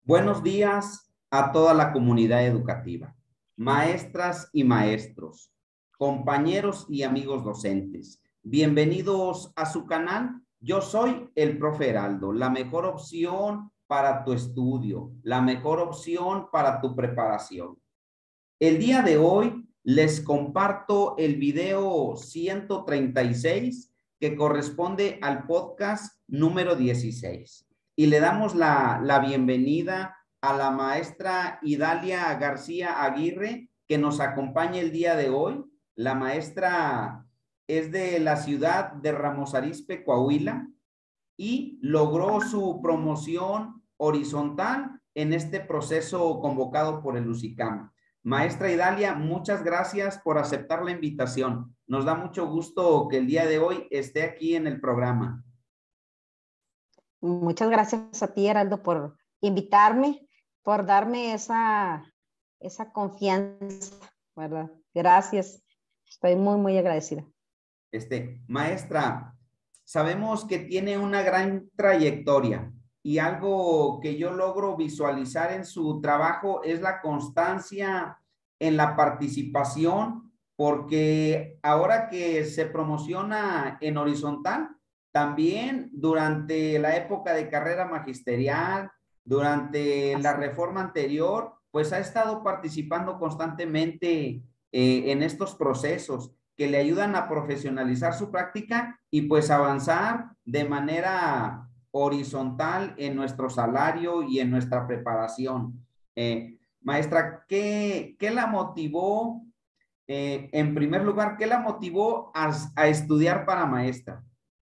Buenos días a toda la comunidad educativa, maestras y maestros, compañeros y amigos docentes. Bienvenidos a su canal. Yo soy el profe Heraldo, la mejor opción para tu estudio, la mejor opción para tu preparación. El día de hoy les comparto el video 136 que corresponde al podcast número 16. Y le damos la bienvenida a la maestra Idalia García Aguirre, que nos acompaña el día de hoy. La maestra es de la ciudad de Ramos Arizpe, Coahuila, y logró su promoción horizontal en este proceso convocado por el UCICAM. Maestra Idalia, muchas gracias por aceptar la invitación. Nos da mucho gusto que el día de hoy esté aquí en el programa. Muchas gracias a ti, Heraldo, por invitarme, por darme esa confianza, ¿verdad? Gracias. Estoy muy agradecida. Maestra, sabemos que tiene una gran trayectoria y algo que yo logro visualizar en su trabajo es la constancia en la participación, porque ahora que se promociona en horizontal, también durante la época de carrera magisterial, durante la reforma anterior, pues ha estado participando constantemente en estos procesos que le ayudan a profesionalizar su práctica y pues avanzar de manera horizontal en nuestro salario y en nuestra preparación. Maestra, ¿qué la motivó? En primer lugar, ¿qué la motivó a estudiar para maestra?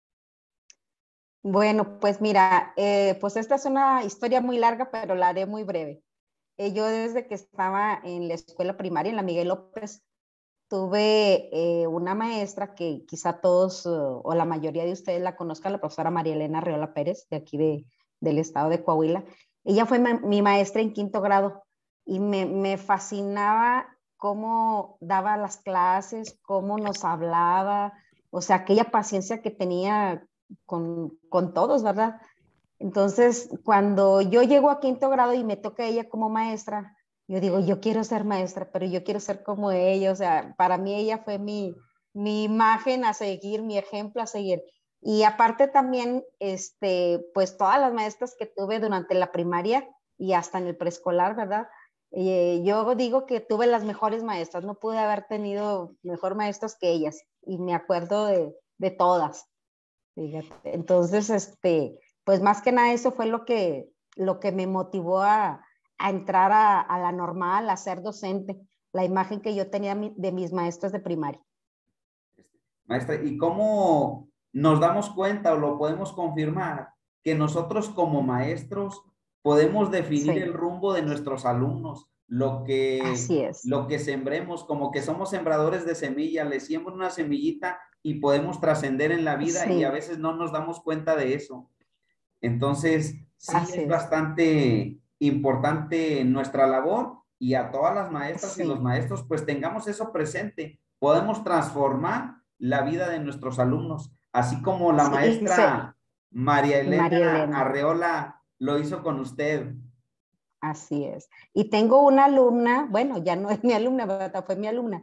Bueno, pues mira, pues esta es una historia muy larga, pero la haré muy breve. Yo desde que estaba en la escuela primaria, en la Miguel López, tuve una maestra que quizá todos o la mayoría de ustedes la conozcan, la profesora María Elena Arreola Pérez, de aquí del estado de Coahuila. Ella fue mi maestra en quinto grado y me fascinaba cómo daba las clases, cómo nos hablaba, o sea, aquella paciencia que tenía con todos, ¿verdad? Entonces, cuando yo llego a quinto grado y me toca ella como maestra, yo digo, yo quiero ser maestra, pero yo quiero ser como ella. O sea, para mí ella fue mi imagen a seguir, mi ejemplo a seguir. Y aparte también, pues todas las maestras que tuve durante la primaria y hasta en el preescolar, ¿verdad? Yo digo que tuve las mejores maestras, no pude haber tenido mejor maestras que ellas. Y me acuerdo de todas. Fíjate. Entonces, pues más que nada eso fue lo que me motivó a entrar a la normal, a ser docente, la imagen que yo tenía de mis maestras de primaria. Maestra, ¿y cómo nos damos cuenta o lo podemos confirmar que nosotros como maestros podemos definir el rumbo de nuestros alumnos? Así es. Lo que sembremos, como que somos sembradores de semilla, le siembro una semillita y podemos trascender en la vida y a veces no nos damos cuenta de eso. Entonces, sí es bastante importante nuestra labor y a todas las maestras y los maestros, pues tengamos eso presente. Podemos transformar la vida de nuestros alumnos, así como la maestra María Elena Arreola lo hizo con usted. Así es. Y tengo una alumna, bueno, ya no es mi alumna, ¿verdad? Fue mi alumna,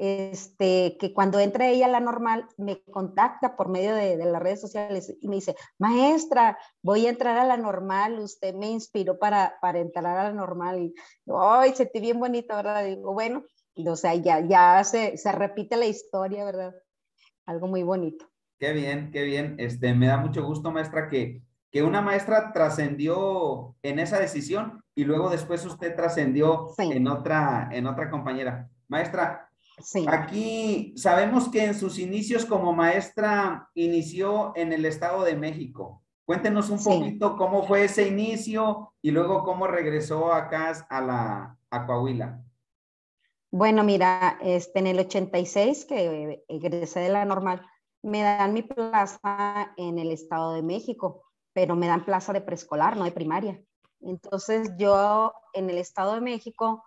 que cuando entra ella a la normal me contacta por medio de las redes sociales y me dice, maestra, voy a entrar a la normal, usted me inspiró para entrar a la normal. Y ¡ay, sentí bien bonito, ¿verdad? Digo, bueno, o sea, ya se repite la historia, ¿verdad? Algo muy bonito. Qué bien, qué bien. Me da mucho gusto, maestra, que una maestra trascendió en esa decisión y luego después usted trascendió en otra compañera. Maestra, aquí sabemos que en sus inicios como maestra inició en el Estado de México. Cuéntenos un poquito cómo fue ese inicio y luego cómo regresó acá a Coahuila. Bueno, mira, en el 86 que egresé de la normal, me dan mi plaza en el Estado de México, pero me dan plaza de preescolar, no de primaria. Entonces yo en el Estado de México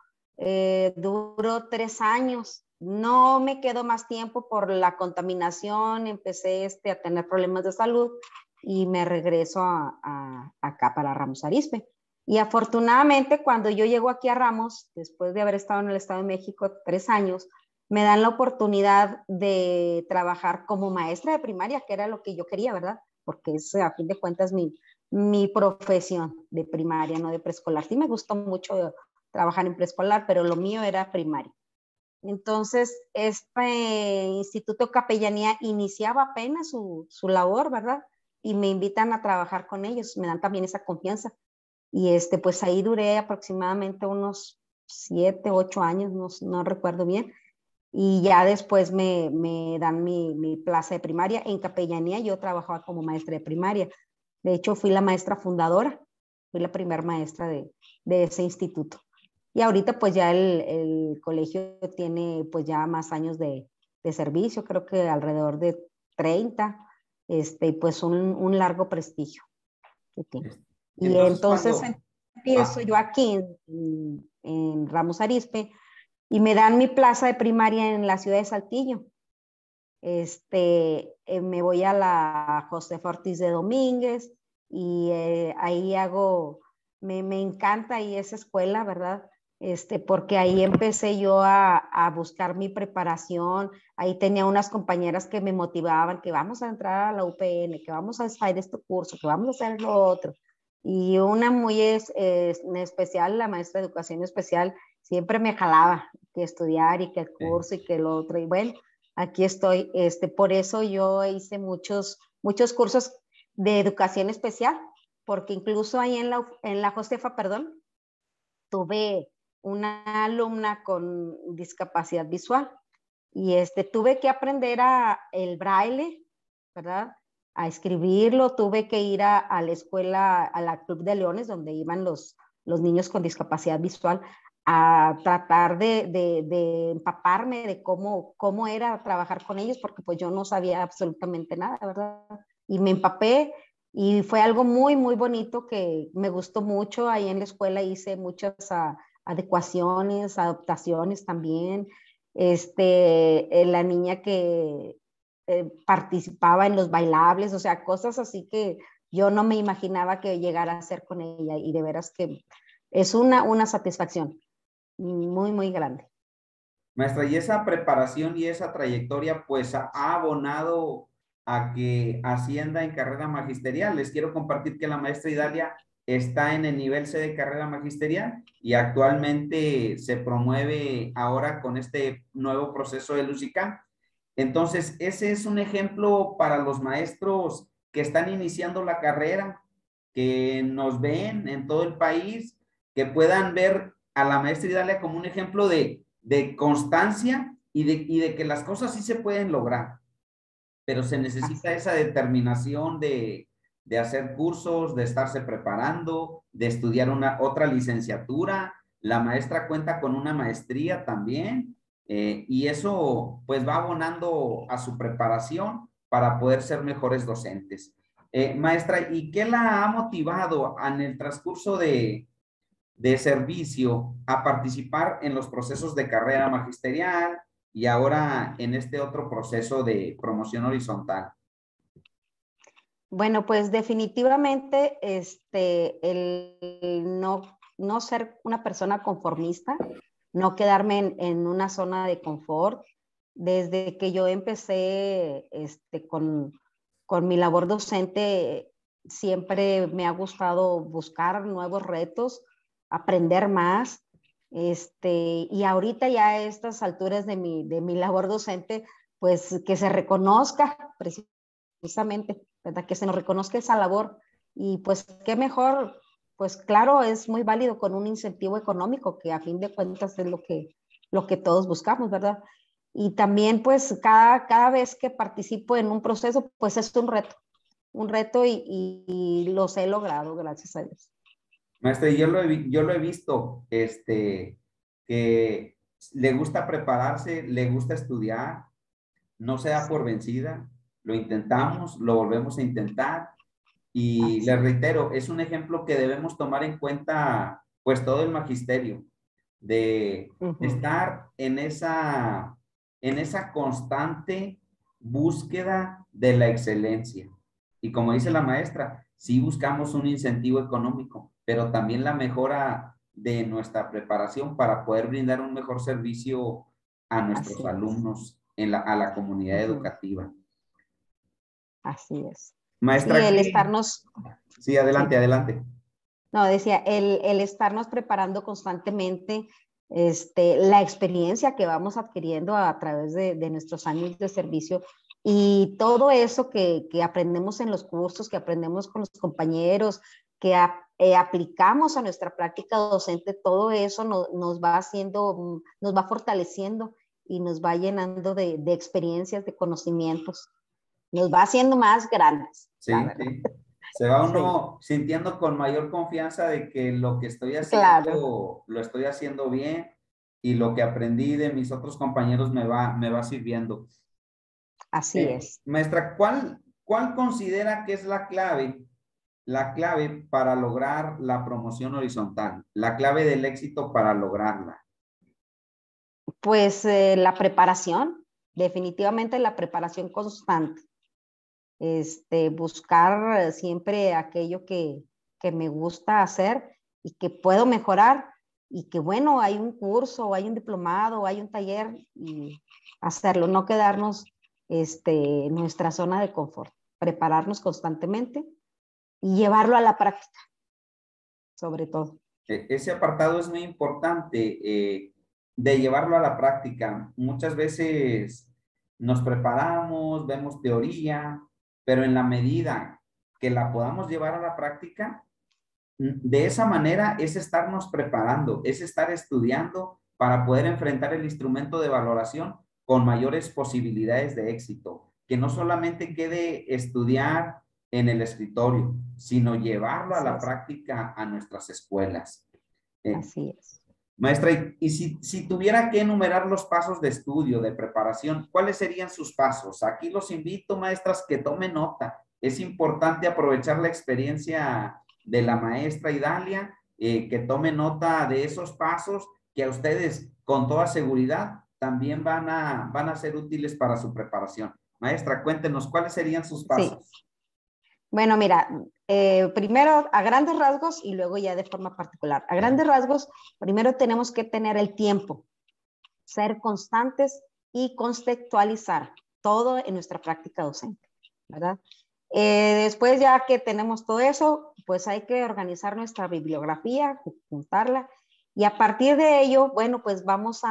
duro 3 años. No me quedo más tiempo por la contaminación, empecé a tener problemas de salud y me regreso acá para Ramos Arizpe. Y afortunadamente, cuando yo llego aquí a Ramos, después de haber estado en el Estado de México 3 años, me dan la oportunidad de trabajar como maestra de primaria, que era lo que yo quería, ¿verdad? Porque es, a fin de cuentas, mi profesión de primaria, no de preescolar. Sí me gustó mucho trabajar en preescolar, pero lo mío era primaria. Entonces, este Instituto Capellanía iniciaba apenas su labor, ¿verdad? Y me invitan a trabajar con ellos, me dan también esa confianza. Y pues ahí duré aproximadamente unos 7, 8 años, no recuerdo bien. Y ya después me dan mi plaza de primaria. En Capellanía yo trabajaba como maestra de primaria. De hecho, fui la maestra fundadora, fui la primera maestra de ese instituto. Y ahorita pues ya el colegio tiene pues ya más años de servicio, creo que alrededor de 30, y pues un largo prestigio que tiene. Y Entonces, entonces cuando... empiezo Ah, yo aquí en Ramos Arizpe y me dan mi plaza de primaria en la ciudad de Saltillo. Me voy a la Josefa Ortiz de Domínguez y ahí me encanta ahí esa escuela, ¿verdad? Porque ahí empecé yo a buscar mi preparación, ahí tenía unas compañeras que me motivaban, que vamos a entrar a la UPN, que vamos a hacer este curso, que vamos a hacer lo otro. Y una muy en especial, la maestra de educación especial, siempre me jalaba que estudiar y que el sí. curso y que lo otro. Y bueno, aquí estoy. Por eso yo hice muchos cursos de educación especial, porque incluso ahí en la Josefa, perdón, tuve una alumna con discapacidad visual y tuve que aprender el braille, ¿verdad? A escribirlo, tuve que ir a la escuela, a la Club de Leones, donde iban los niños con discapacidad visual, a tratar de empaparme de cómo era trabajar con ellos, porque pues yo no sabía absolutamente nada, ¿verdad? Y me empapé y fue algo muy, muy bonito que me gustó mucho. Ahí en la escuela hice muchas adecuaciones, adaptaciones también. La niña que participaba en los bailables, o sea, cosas así que yo no me imaginaba que llegara a hacer con ella y de veras que es una satisfacción muy, muy grande. Maestra, y esa preparación y esa trayectoria pues ha abonado a que ascienda en carrera magisterial. Les quiero compartir que la maestra Idalia está en el nivel C de carrera magisterial y actualmente se promueve ahora con este nuevo proceso de LUCICAM. Entonces, ese es un ejemplo para los maestros que están iniciando la carrera, que nos ven en todo el país, que puedan ver a la maestra Idalia como un ejemplo de constancia y de que las cosas sí se pueden lograr, pero se necesita Así. esa determinación de hacer cursos, de estarse preparando, de estudiar otra licenciatura. La maestra cuenta con una maestría también, y eso pues va abonando a su preparación para poder ser mejores docentes. Maestra, ¿y qué la ha motivado en el transcurso de servicio a participar en los procesos de carrera magisterial y ahora en este otro proceso de promoción horizontal? Bueno, pues definitivamente el no ser una persona conformista, no quedarme en una zona de confort. Desde que yo empecé con mi labor docente, siempre me ha gustado buscar nuevos retos, aprender más. Y ahorita ya a estas alturas de mi labor docente, pues que se reconozca precisamente, ¿verdad? Que se nos reconozca esa labor y pues qué mejor, pues claro, es muy válido con un incentivo económico que a fin de cuentas es lo que todos buscamos, ¿verdad? Y también pues cada vez que participo en un proceso, pues es un reto y los he logrado, gracias a Dios. Maestra, yo lo he visto, que le gusta prepararse, le gusta estudiar, no se da por Sí, vencida, lo intentamos, lo volvemos a intentar. Y así les es. reitero, es un ejemplo que debemos tomar en cuenta, pues todo el magisterio, de Ujú. estar en esa constante búsqueda de la excelencia. Y como dice la maestra, sí buscamos un incentivo económico, pero también la mejora de nuestra preparación para poder brindar un mejor servicio a nuestros Así es. alumnos a la comunidad Ujú. educativa. Así es. Sí, Maestra, el ¿qué? estarnos, Sí, adelante, sí. adelante. No, decía, el estarnos preparando constantemente, la experiencia que vamos adquiriendo a través de nuestros años de servicio y todo eso que aprendemos en los cursos, que aprendemos con los compañeros, que aplicamos a nuestra práctica docente, todo eso nos va haciendo, nos va fortaleciendo y nos va llenando de experiencias, de conocimientos, nos va haciendo más grandes, la Sí, verdad. sí. Se va Sí, uno sintiendo con mayor confianza de que lo que estoy claro, haciendo, lo estoy haciendo bien y lo que aprendí de mis otros compañeros me va sirviendo. así es. Maestra, ¿cuál considera que es la clave para lograr la promoción horizontal, la clave del éxito para lograrla? Pues la preparación, definitivamente la preparación constante. Buscar siempre aquello que me gusta hacer y que puedo mejorar y que bueno, hay un curso, o hay un diplomado, o hay un taller y hacerlo, no quedarnos en nuestra zona de confort, prepararnos constantemente y llevarlo a la práctica, sobre todo. Ese apartado es muy importante de llevarlo a la práctica. Muchas veces nos preparamos, vemos teoría, pero en la medida que la podamos llevar a la práctica, de esa manera es estarnos preparando, es estar estudiando para poder enfrentar el instrumento de valoración con mayores posibilidades de éxito. Que no solamente quede estudiar en el escritorio, sino llevarlo a Así la es, práctica a nuestras escuelas. Eh, así es. Maestra, y si tuviera que enumerar los pasos de estudio, de preparación, ¿cuáles serían sus pasos? Aquí los invito, maestras, que tomen nota. Es importante aprovechar la experiencia de la maestra Idalia, que tome nota de esos pasos que a ustedes, con toda seguridad, también van a ser útiles para su preparación. Maestra, cuéntenos, ¿cuáles serían sus Sí, pasos? bueno, mira, primero a grandes rasgos y luego ya de forma particular. A grandes rasgos, primero tenemos que tener el tiempo, ser constantes y contextualizar todo en nuestra práctica docente, ¿verdad? Después ya que tenemos todo eso, pues hay que organizar nuestra bibliografía, juntarla y a partir de ello, bueno, pues vamos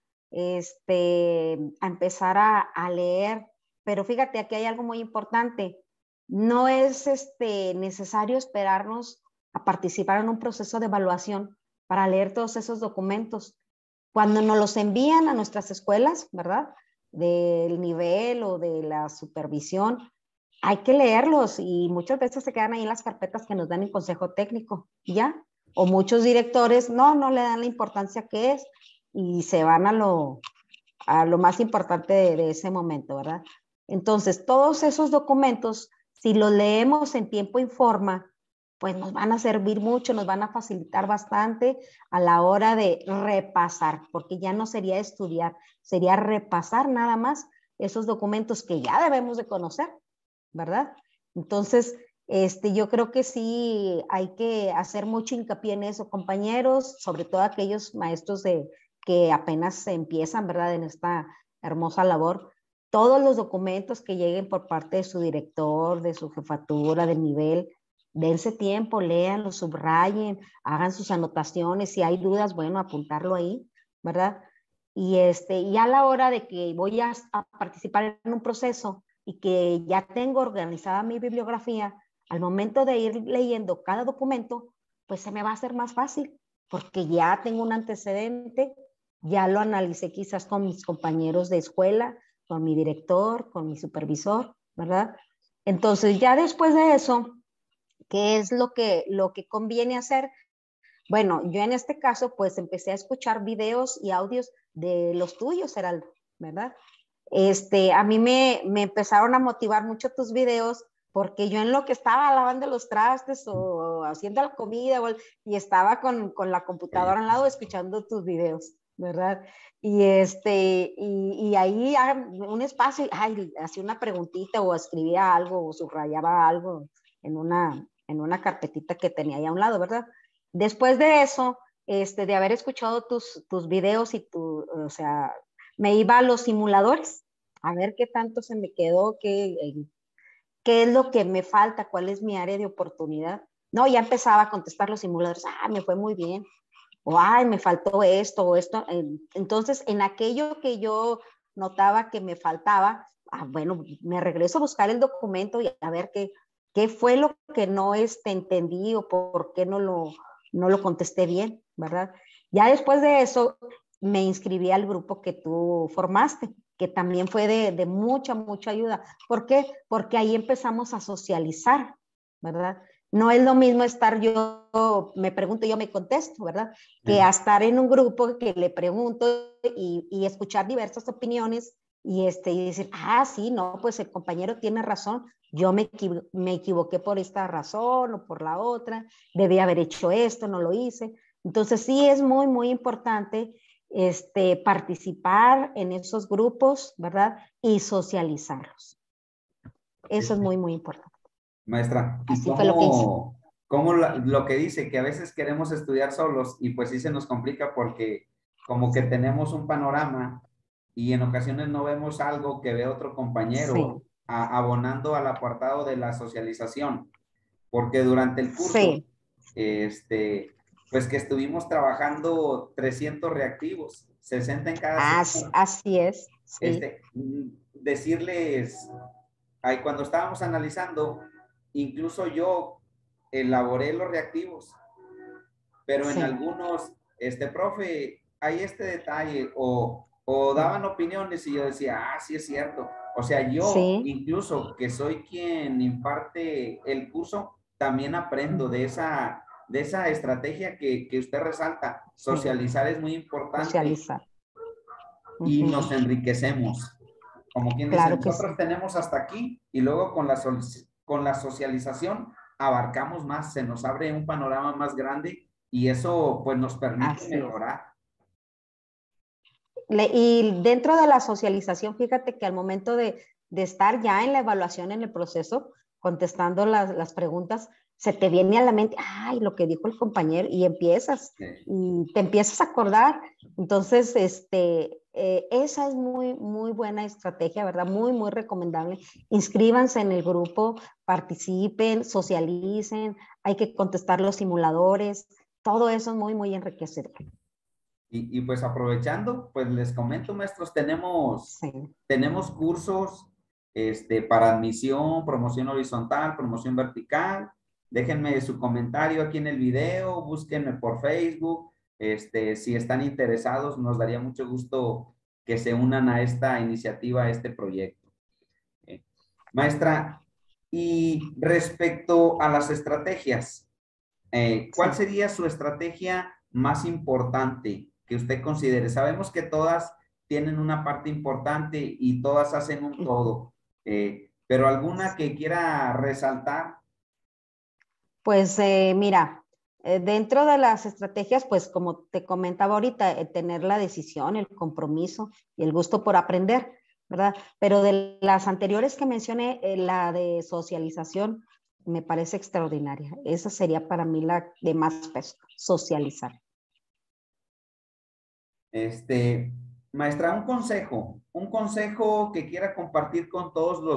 a empezar a leer, pero fíjate, aquí hay algo muy importante. No es necesario esperarnos a participar en un proceso de evaluación para leer todos esos documentos. Cuando nos los envían a nuestras escuelas, ¿verdad? Del nivel o de la supervisión, hay que leerlos y muchas veces se quedan ahí en las carpetas que nos dan el consejo técnico, ¿ya? O muchos directores no le dan la importancia que es y se van a lo más importante de ese momento, ¿verdad? Entonces, todos esos documentos, si los leemos en tiempo y forma, pues nos van a servir mucho, nos van a facilitar bastante a la hora de repasar, porque ya no sería estudiar, sería repasar nada más esos documentos que ya debemos de conocer, ¿verdad? Entonces, yo creo que sí hay que hacer mucho hincapié en eso, compañeros, sobre todo aquellos maestros que apenas se empiezan, ¿verdad? En esta hermosa labor. Todos los documentos que lleguen por parte de su director, de su jefatura, del nivel, dense tiempo, léanlo, subrayen, hagan sus anotaciones. Si hay dudas, bueno, apuntarlo ahí, ¿verdad? Y a la hora de que voy a participar en un proceso y que ya tengo organizada mi bibliografía, al momento de ir leyendo cada documento, pues se me va a hacer más fácil, porque ya tengo un antecedente, ya lo analicé quizás con mis compañeros de escuela, con mi director, con mi supervisor, ¿verdad? Entonces, ya después de eso, ¿qué es lo que conviene hacer? Bueno, yo en este caso, pues empecé a escuchar videos y audios de los tuyos, Heraldo, ¿verdad? A mí me empezaron a motivar mucho tus videos porque yo en lo que estaba lavando los trastes o haciendo la comida y estaba con la computadora al lado escuchando tus videos, ¿verdad? Y ahí un espacio, ay, hacía una preguntita o escribía algo o subrayaba algo en una en una carpetita que tenía ahí a un lado, ¿verdad? Después de eso, de haber escuchado tus videos y o sea, me iba a los simuladores a ver qué tanto se me quedó, qué es lo que me falta, cuál es mi área de oportunidad. No, ya empezaba a contestar los simuladores, me fue muy bien, o ay, me faltó esto o esto. Entonces, en aquello que yo notaba que me faltaba, bueno, me regreso a buscar el documento y a ver qué fue lo que no entendí o por qué no lo contesté bien, ¿verdad? Ya después de eso, me inscribí al grupo que tú formaste, que también fue de mucha, mucha ayuda. ¿Por qué? Porque ahí empezamos a socializar, ¿verdad? No es lo mismo estar me pregunto, yo me contesto, ¿verdad? Que a estar en un grupo que le pregunto y escuchar diversas opiniones y decir, sí, no, pues el compañero tiene razón, yo me equivoqué por esta razón o por la otra, debí haber hecho esto, no lo hice. Entonces sí es muy, muy importante participar en esos grupos, ¿verdad? Y socializarlos. Eso es muy, muy importante. Maestra, ¿y Así fue lo que hice. cómo lo que dice, que a veces queremos estudiar solos y pues sí se nos complica porque como que tenemos un panorama y en ocasiones no vemos algo que ve otro compañero Sí, abonando al apartado de la socialización? Porque durante el curso, sí, pues que estuvimos trabajando 300 reactivos, 60 en cada sección. así es, sí, Decirles, ahí cuando estábamos analizando, incluso yo elaboré los reactivos, pero en sí, algunos, profe, hay este detalle, o sí, daban opiniones y yo decía, sí es cierto. O sea, yo sí, incluso que soy quien imparte el curso, también aprendo de esa estrategia que usted resalta. sí, Socializar es muy importante socializar. y nos Ujú. enriquecemos. Como quien dice, Claro que nosotros sí, tenemos hasta aquí y luego con la socialización abarcamos más, se nos abre un panorama más grande y eso pues nos permite así es. mejorar. Y dentro de la socialización, fíjate que al momento de estar ya en la evaluación, en el proceso, contestando las preguntas, se te viene a la mente, lo que dijo el compañero, y te empiezas a acordar. Entonces, esa es muy, muy buena estrategia, ¿verdad? Muy, muy recomendable. Inscríbanse en el grupo, participen, socialicen, hay que contestar los simuladores, todo eso es muy, muy enriquecedor. Pues aprovechando, pues les comento, maestros, Sí. tenemos cursos para admisión, promoción horizontal, promoción vertical. Déjenme su comentario aquí en el video, búsquenme por Facebook. Si están interesados, nos daría mucho gusto que se unan a esta iniciativa, a este proyecto. Eh, Maestra, y respecto a las estrategias, ¿cuál Sí. sería su estrategia más importante que usted considere? Sabemos que todas tienen una parte importante y todas hacen un todo, pero alguna que quiera resaltar. Pues mira, dentro de las estrategias, pues como te comentaba ahorita, tener la decisión, el compromiso y el gusto por aprender, ¿verdad? Pero de las anteriores que mencioné, la de socialización me parece extraordinaria. Esa sería para mí la de más peso, socializar. Este, Maestra, un consejo que quiera compartir con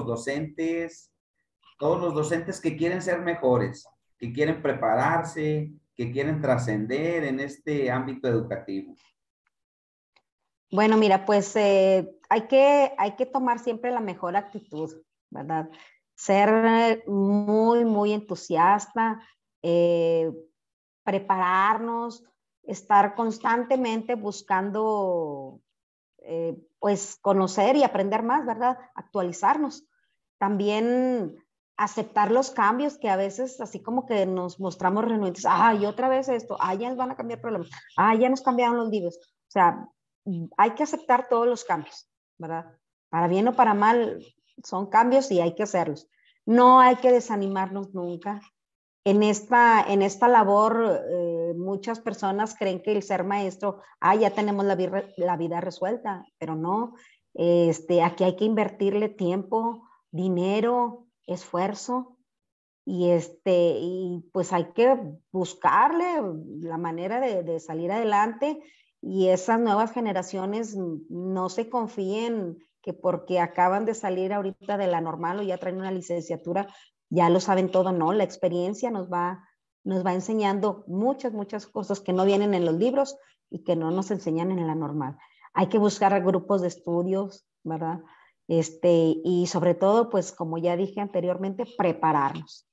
todos los docentes que quieren ser mejores, que quieren prepararse, que quieren trascender en este ámbito educativo. Bueno, mira, pues hay que tomar siempre la mejor actitud, ¿verdad? Ser muy, muy entusiasta, eh, prepararnos, estar constantemente buscando, pues, conocer y aprender más, ¿verdad? Actualizarnos. También aceptar los cambios que a veces así como que nos mostramos renuentes, y otra vez esto, ya nos van a cambiar problemas, ya nos cambiaron los libros. O sea, hay que aceptar todos los cambios, ¿verdad? Para bien o para mal, son cambios y hay que hacerlos. No hay que desanimarnos nunca. En esta labor, muchas personas creen que el ser maestro, ya tenemos la vida resuelta, pero no. Aquí hay que invertirle tiempo, dinero, esfuerzo, y pues hay que buscarle la manera de salir adelante, y esas nuevas generaciones no se confíen que porque acaban de salir ahorita de la normal o ya traen una licenciatura, ya lo saben todo. No, la experiencia nos va enseñando muchas, muchas cosas que no vienen en los libros y que no nos enseñan en la normal. Hay que buscar grupos de estudios, ¿verdad? Y sobre todo, pues como ya dije anteriormente, prepararnos.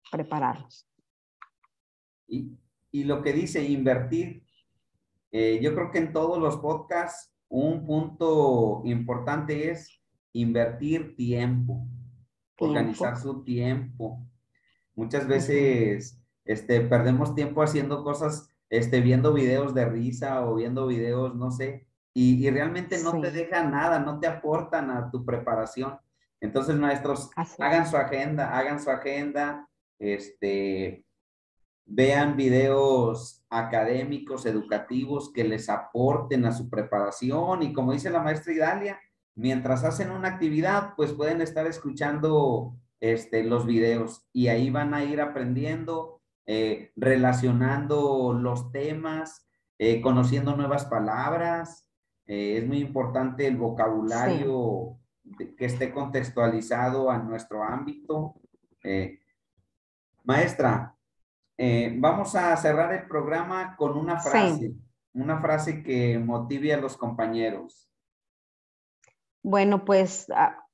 Y, y lo que dice invertir, yo creo que en todos los podcasts un punto importante es invertir tiempo, organizar Tiempo. su tiempo. Muchas Ujú. veces perdemos tiempo haciendo cosas, viendo videos de risa o viendo videos, no sé, y realmente no te Sí, dejan nada, no te aportan a tu preparación. Entonces, maestros, así es. hagan su agenda, este, vean videos académicos, educativos que les aporten a su preparación y como dice la maestra Idalia, mientras hacen una actividad, pues pueden estar escuchando los videos y ahí van a ir aprendiendo, relacionando los temas, conociendo nuevas palabras. Es muy importante el Sí, vocabulario que esté contextualizado a nuestro ámbito. Eh, Maestra, vamos a cerrar el programa con sí. una frase que motive a los compañeros. Bueno, pues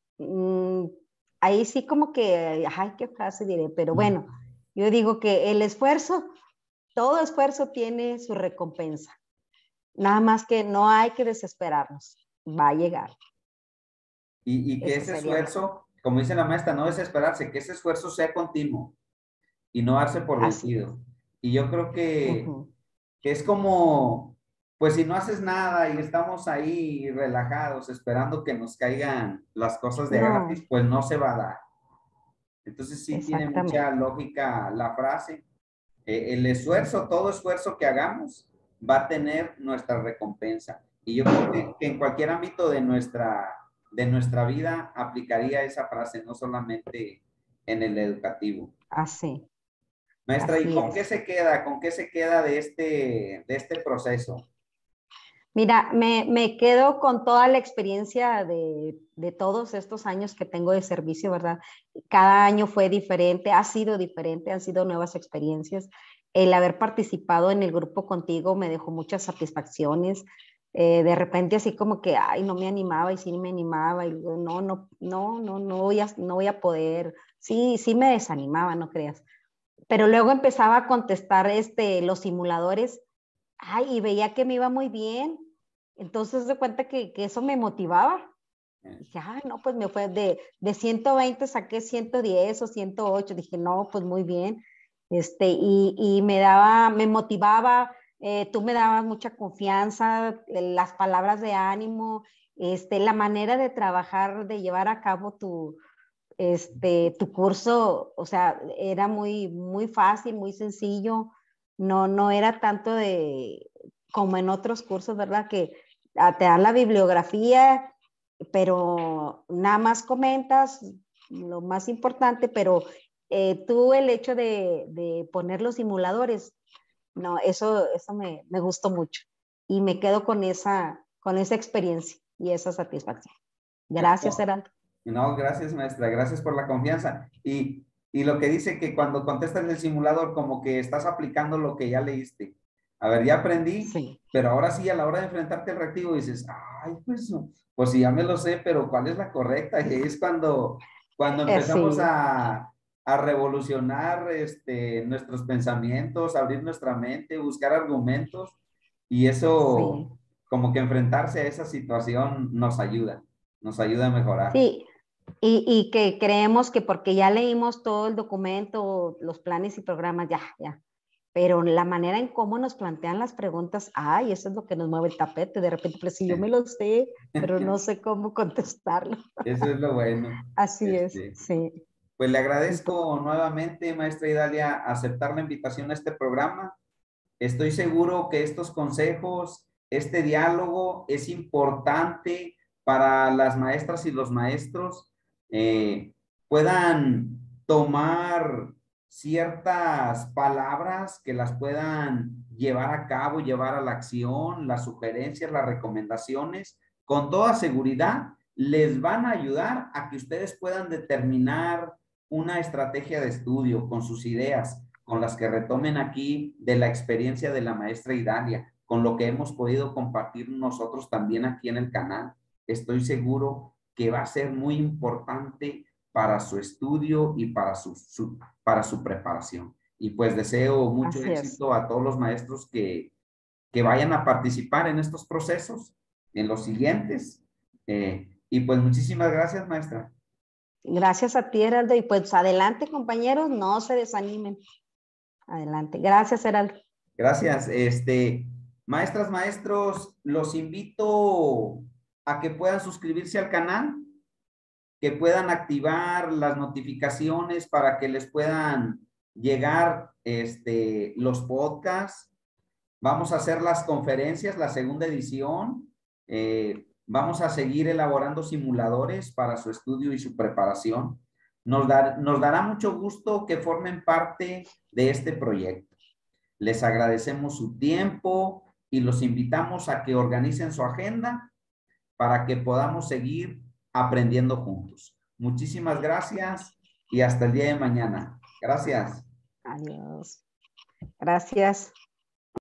ahí sí como que, ay, qué frase diré, pero bueno, yo digo que el esfuerzo, todo esfuerzo tiene su recompensa. Nada más que no hay que desesperarnos. Va a llegar. Y que Esa ese sería la. esfuerzo, como dice la maestra, no desesperarse, que ese esfuerzo sea continuo y no darse por Así vencido. es. Y yo creo Ujú. que es como, pues si no haces nada y estamos ahí relajados esperando que nos caigan las cosas de gratis, No, pues no se va a dar. Entonces sí tiene mucha exactamente. lógica la frase. El esfuerzo, todo esfuerzo que hagamos va a tener nuestra recompensa. Y yo creo que en cualquier ámbito de nuestra vida aplicaría esa frase, no solamente en el educativo. Así, Maestra, ¿y así con qué es. se queda? ¿Con qué se queda de este proceso? Mira, me quedo con toda la experiencia de todos estos años que tengo de servicio, ¿verdad? Cada año fue diferente, ha sido diferente, han sido nuevas experiencias. El haber participado en el grupo contigo me dejó muchas satisfacciones. De repente así como que, ay, no me animaba y sí me animaba y luego, no voy a poder. Sí, sí me desanimaba, no creas. Pero luego empezaba a contestar los simuladores. Ay, y veía que me iba muy bien. Entonces, de cuenta que eso me motivaba. Dije, ay, no, pues me fue de 120 saqué 110 o 108. Dije, no, pues muy bien. Y me motivaba, tú me dabas mucha confianza, las palabras de ánimo, la manera de trabajar, de llevar a cabo tu curso, o sea, era muy, muy fácil, muy sencillo, no era tanto como en otros cursos, ¿verdad? Que te dan la bibliografía, pero nada más comentas lo más importante, pero tú el hecho de poner los simuladores, no, eso me gustó mucho y me quedo con esa experiencia y esa satisfacción. Gracias, No, Heraldo. no, gracias, maestra, gracias por la confianza. Y lo que dice que cuando contestas en el simulador, como que estás aplicando lo que ya leíste. A ver, ya aprendí, Sí, pero ahora sí, a la hora de enfrentarte al reactivo, dices, ay, pues sí, ya me lo sé, pero ¿cuál es la correcta? Y ahí es cuando empezamos sí. a revolucionar nuestros pensamientos, abrir nuestra mente, buscar argumentos, y Sí, eso, como que enfrentarse a esa situación nos ayuda a mejorar. sí, y que creemos que porque ya leímos todo el documento, los planes y programas, ya. Pero la manera en cómo nos plantean las preguntas, ay, eso es lo que nos mueve el tapete. De repente, pues sí, yo me lo sé, pero no sé cómo contestarlo. Eso es lo bueno. Así es, Este, sí. pues le Y pues, agradezco nuevamente, maestra Idalia, aceptar la invitación a este programa. Estoy seguro que estos consejos, este diálogo es importante para las maestras y los maestros puedan tomar ciertas palabras que las puedan llevar a cabo, llevar a la acción, las sugerencias, las recomendaciones, con toda seguridad les van a ayudar a que ustedes puedan determinar una estrategia de estudio con sus ideas, con las que retomen aquí de la experiencia de la maestra Idalia, con lo que hemos podido compartir nosotros también aquí en el canal. Estoy seguro que va a ser muy importante para su estudio y para su preparación. Y pues deseo mucho Así es. éxito a todos los maestros que vayan a participar en estos procesos, en los siguientes. Y pues muchísimas gracias, maestra. Gracias a ti, Heraldo. Y pues adelante, compañeros, no se desanimen. Adelante. Gracias, Heraldo. Gracias. Maestras, maestros, los invito a que puedan suscribirse al canal, que puedan activar las notificaciones para que les puedan llegar los podcasts. Vamos a hacer las conferencias, la segunda edición. Vamos a seguir elaborando simuladores para su estudio y su preparación. Nos dará mucho gusto que formen parte de este proyecto. Les agradecemos su tiempo y los invitamos a que organicen su agenda para que podamos seguir aprendiendo juntos. Muchísimas gracias y hasta el día de mañana. Gracias. Adiós. Gracias.